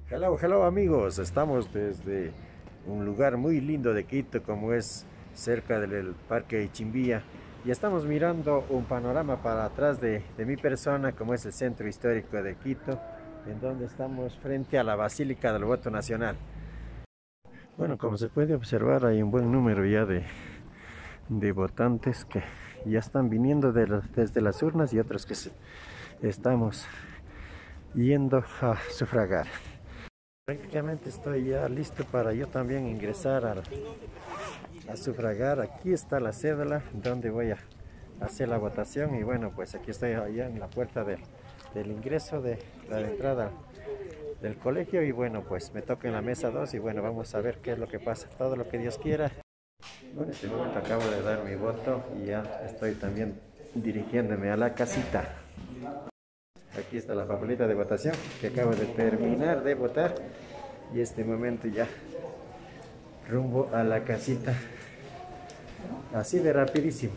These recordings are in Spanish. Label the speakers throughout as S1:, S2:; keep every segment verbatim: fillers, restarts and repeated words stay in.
S1: Hello, hello amigos, estamos desde un lugar muy lindo de Quito como es cerca del Parque Ichimbía y estamos mirando un panorama para atrás de, de mi persona como es el centro histórico de Quito, en donde estamos frente a la Basílica del Voto Nacional. Bueno, como se puede observar hay un buen número ya de, de votantes que ya están viniendo de la, desde las urnas y otros que se, estamos yendo a sufragar. Prácticamente estoy ya listo para yo también ingresar a, a sufragar. Aquí está la cédula donde voy a hacer la votación y bueno, pues aquí estoy allá en la puerta de, del ingreso de la entrada del colegio y bueno, pues me toca en la mesa dos y bueno, vamos a ver qué es lo que pasa, todo lo que Dios quiera. Bueno, en este momento acabo de dar mi voto y ya estoy también dirigiéndome a la casita. Aquí está la papeleta de votación que acabo de terminar de votar y este momento ya rumbo a la casita, así de rapidísimo.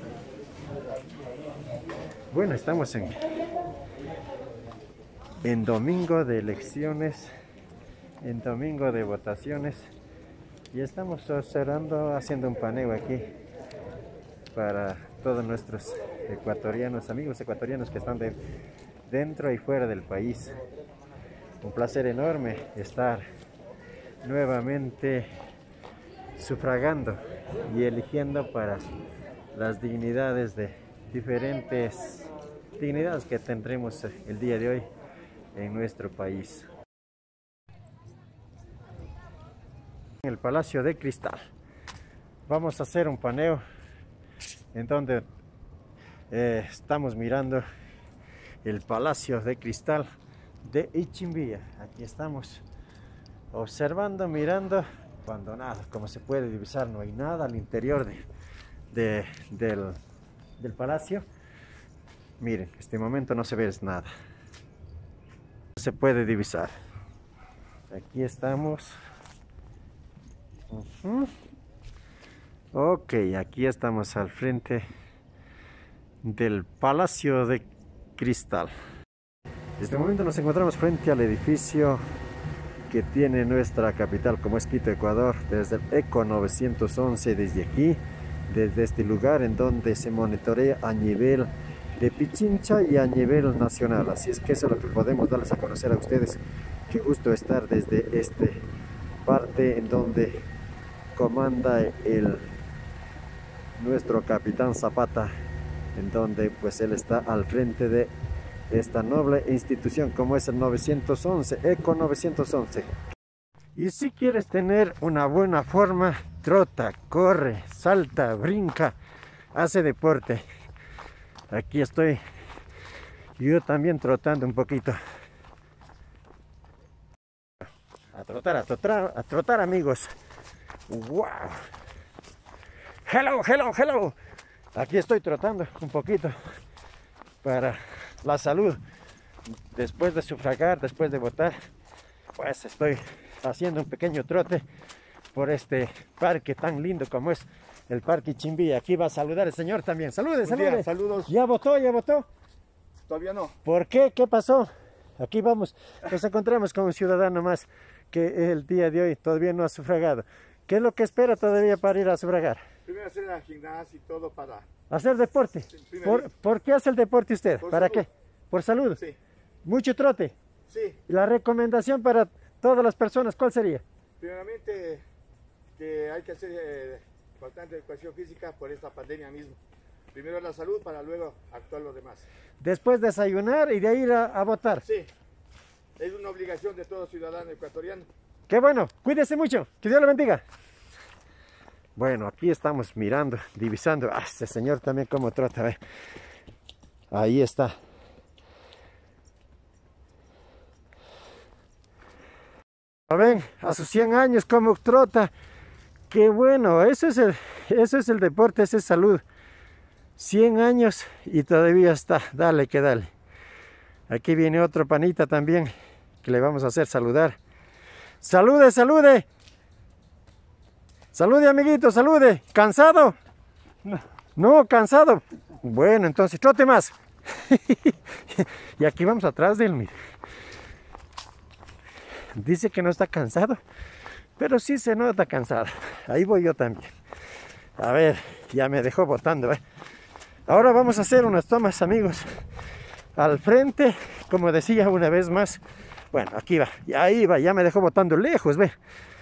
S1: Bueno, estamos en, en domingo de elecciones, en domingo de votaciones y estamos observando, haciendo un paneo aquí para todos nuestros ecuatorianos, amigos ecuatorianos que están de dentro y fuera del país. Un placer enorme estar nuevamente sufragando y eligiendo para las dignidades de diferentes dignidades que tendremos el día de hoy en nuestro país. En el Palacio de Cristal vamos a hacer un paneo en donde eh, estamos mirando el Palacio de Cristal de Ichimbía. Aquí estamos observando, mirando, abandonado. Como se puede divisar, no hay nada al interior de, de, del, del palacio. Miren, en este momento no se ve nada. No se puede divisar. Aquí estamos. Uh-huh. Ok, aquí estamos al frente del Palacio de Cristal. En este momento nos encontramos frente al edificio que tiene nuestra capital como es Quito, Ecuador, desde el ECO novecientos once, desde aquí, desde este lugar en donde se monitorea a nivel de Pichincha y a nivel nacional. Así es que eso es lo que podemos darles a conocer a ustedes. Qué gusto estar desde esta parte en donde comanda el nuestro capitán Zapata, en donde pues él está al frente de esta noble institución como es el novecientos once, ECO novecientos once. Y si quieres tener una buena forma, trota, corre, salta, brinca, hace deporte. Aquí estoy yo también trotando un poquito. A trotar, a trotar, a trotar amigos. Wow. Hello, hello, hello. Aquí estoy trotando un poquito para la salud. Después de sufragar, después de votar, pues estoy haciendo un pequeño trote por este parque tan lindo como es el Parque Ichimbía. Aquí va a saludar el señor también. Salude, salude.
S2: Saludos.
S1: ¿Ya votó, ya votó?
S2: Todavía no.
S1: ¿Por qué? ¿Qué pasó? Aquí vamos, nos encontramos con un ciudadano más que el día de hoy todavía no ha sufragado. ¿Qué es lo que espera todavía para ir a sufragar?
S2: Primero hacer la gimnasia y todo para...
S1: ¿Hacer deporte? ¿Por, ¿Por qué hace el deporte usted?
S2: Por
S1: ¿Para
S2: salud.
S1: qué? ¿Por salud?
S2: Sí.
S1: ¿Mucho trote?
S2: Sí.
S1: La recomendación para todas las personas, ¿cuál sería?
S2: Primeramente que hay que hacer eh, bastante educación física por esta pandemia mismo. Primero la salud para luego actuar los demás.
S1: Después desayunar y de ahí ir a, a votar.
S2: Sí. Es una obligación de todo ciudadano ecuatoriano.
S1: Qué bueno, cuídese mucho, que Dios le bendiga. Bueno, aquí estamos mirando, divisando. Ah, este señor también como trota, ¿ve? Ahí está. Ven, a sus cien años como trota. Qué bueno, eso es el, eso es el deporte, esa es salud. cien años y todavía está, dale que dale. Aquí viene otro panita también que le vamos a hacer saludar. Salude, salude. Salude, amiguito, salude. ¿Cansado? No, no cansado. Bueno, entonces trote más. Y aquí vamos atrás de él, mire. Dice que no está cansado, pero sí se nota cansado. Ahí voy yo también. A ver, ya me dejó botando, ¿eh? Ahora vamos a hacer unas tomas, amigos, al frente, como decía una vez más. Bueno, aquí va, y ahí va, ya me dejó botando lejos, ve.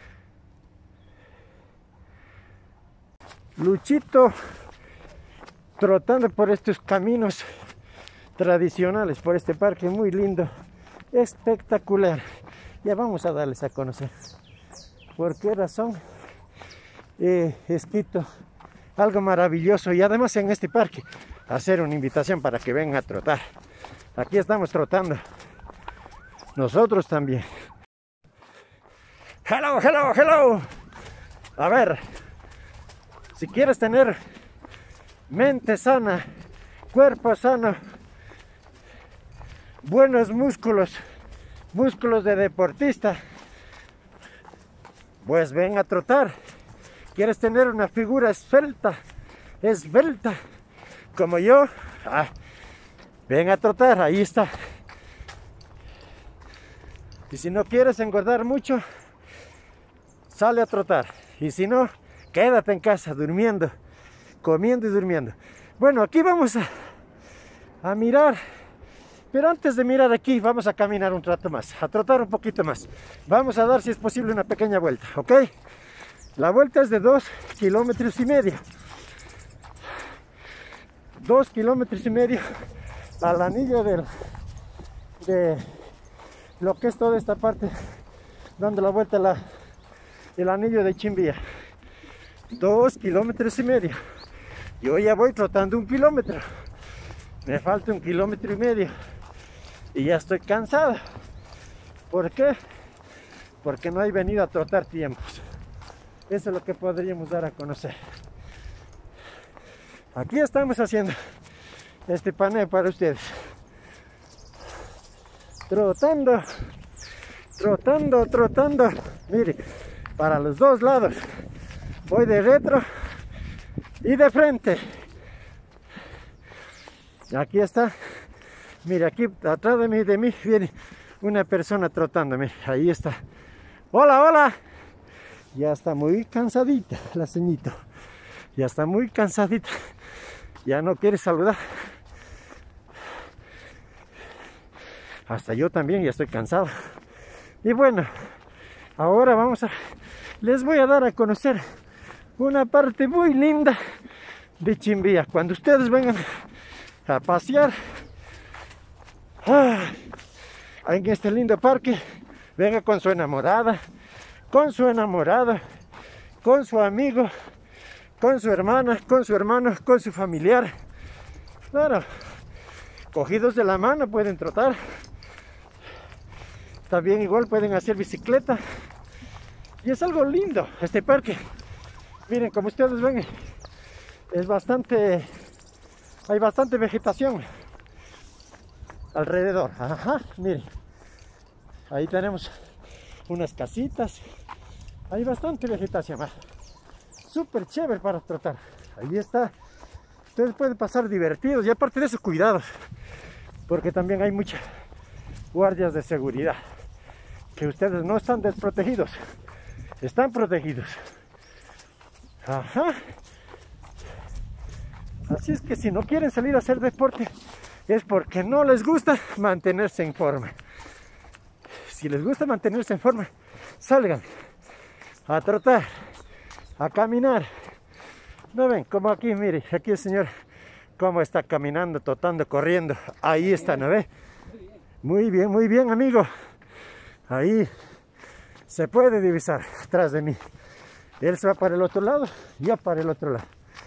S1: Luchito trotando por estos caminos tradicionales, por este parque muy lindo, espectacular. Ya vamos a darles a conocer por qué razón he escrito algo maravilloso, y además en este parque hacer una invitación para que vengan a trotar. Aquí estamos trotando nosotros también. Hello, hello, hello. A ver, si quieres tener mente sana, cuerpo sano, buenos músculos, músculos de deportista, pues ven a trotar. ¿Quieres tener una figura esbelta, esbelta, como yo? Ah, ven a trotar, ahí está. Y si no quieres engordar mucho, sale a trotar. Y si no, quédate en casa durmiendo, comiendo y durmiendo. Bueno, aquí vamos a, a mirar. Pero antes de mirar aquí, vamos a caminar un rato más, a trotar un poquito más. Vamos a dar, si es posible, una pequeña vuelta, ¿ok? La vuelta es de dos kilómetros y medio. Dos kilómetros y medio al anillo del, de lo que es toda esta parte, dando la vuelta a la, el anillo de Chimbía. Dos kilómetros y medio. Yo ya voy trotando un kilómetro. Me falta un kilómetro y medio. Y ya estoy cansado. ¿Por qué? Porque no he venido a trotar tiempos. Eso es lo que podríamos dar a conocer. Aquí estamos haciendo este paneo para ustedes. Trotando, trotando, trotando. Mire, para los dos lados. Voy de retro y de frente. Aquí está. Mira, aquí atrás de mí, de mí viene una persona trotando. Mira, ahí está. Hola, hola. Ya está muy cansadita la ceñito. Ya está muy cansadita. Ya no quiere saludar. Hasta yo también ya estoy cansado. Y bueno, ahora vamos a... Les voy a dar a conocer una parte muy linda de Chimbía. Cuando ustedes vengan a pasear ah, en este lindo parque, venga con su enamorada, con su enamorado, con su amigo, con su hermana, con su hermano, con su familiar. Claro, cogidos de la mano pueden trotar. También igual pueden hacer bicicleta. Y es algo lindo este parque. Miren, como ustedes ven, es bastante, hay bastante vegetación alrededor. Ajá, miren, ahí tenemos unas casitas, hay bastante vegetación. Súper chévere para trotar. Ahí está. Ustedes pueden pasar divertidos y aparte de eso, cuidados, porque también hay muchas guardias de seguridad, que ustedes no están desprotegidos, están protegidos. Ajá. Así es que si no quieren salir a hacer deporte, es porque no les gusta mantenerse en forma. Si les gusta mantenerse en forma, salgan a trotar, a caminar. ¿No ven? Como aquí, mire, aquí el señor cómo está caminando, trotando, corriendo. Ahí está, ¿no ve? Muy bien, muy bien, amigo. Ahí se puede divisar atrás de mí. Él se va para el otro lado, ya para el otro lado.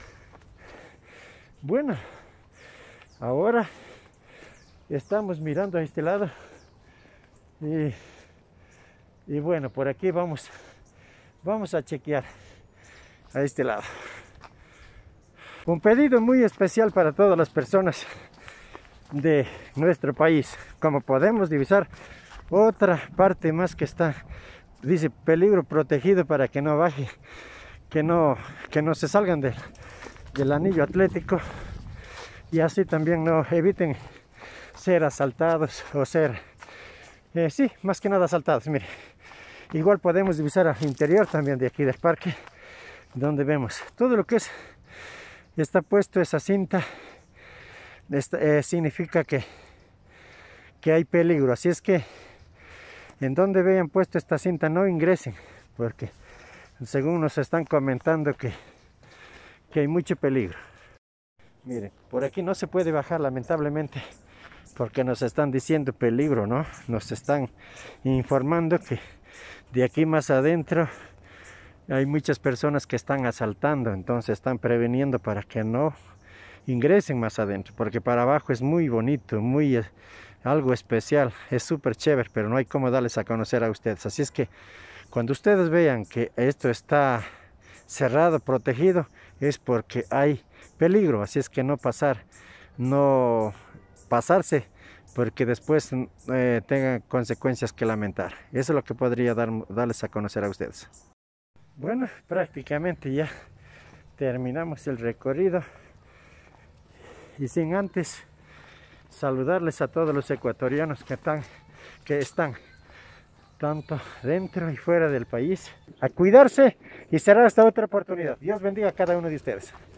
S1: Bueno, ahora estamos mirando a este lado. Y, y bueno, por aquí vamos, vamos a chequear a este lado. Un pedido muy especial para todas las personas de nuestro país. Como podemos divisar, otra parte más que está, dice peligro protegido, para que no baje, que no, que no se salgan de, del anillo atlético, y así también no eviten ser asaltados o ser Eh, sí, más que nada asaltados, mire. Igual podemos divisar al interior también de aquí del parque, donde vemos todo lo que es, está puesto esa cinta, esta, eh, significa que, que hay peligro, así es que en donde vean puesto esta cinta no ingresen, porque según nos están comentando que, que hay mucho peligro. Miren, por aquí no se puede bajar lamentablemente, porque nos están diciendo peligro, ¿no? Nos están informando que de aquí más adentro hay muchas personas que están asaltando, entonces están preveniendo para que no ingresen más adentro, porque para abajo es muy bonito, muy eh, algo especial, es súper chévere, pero no hay cómo darles a conocer a ustedes. Así es que cuando ustedes vean que esto está cerrado, protegido, es porque hay peligro, así es que no pasar, no pasarse, porque después eh, tengan consecuencias que lamentar. Eso es lo que podría dar, darles a conocer a ustedes. Bueno, prácticamente ya terminamos el recorrido y sin antes saludarles a todos los ecuatorianos que están, que están tanto dentro y fuera del país, a cuidarse y será hasta otra oportunidad. Dios bendiga a cada uno de ustedes.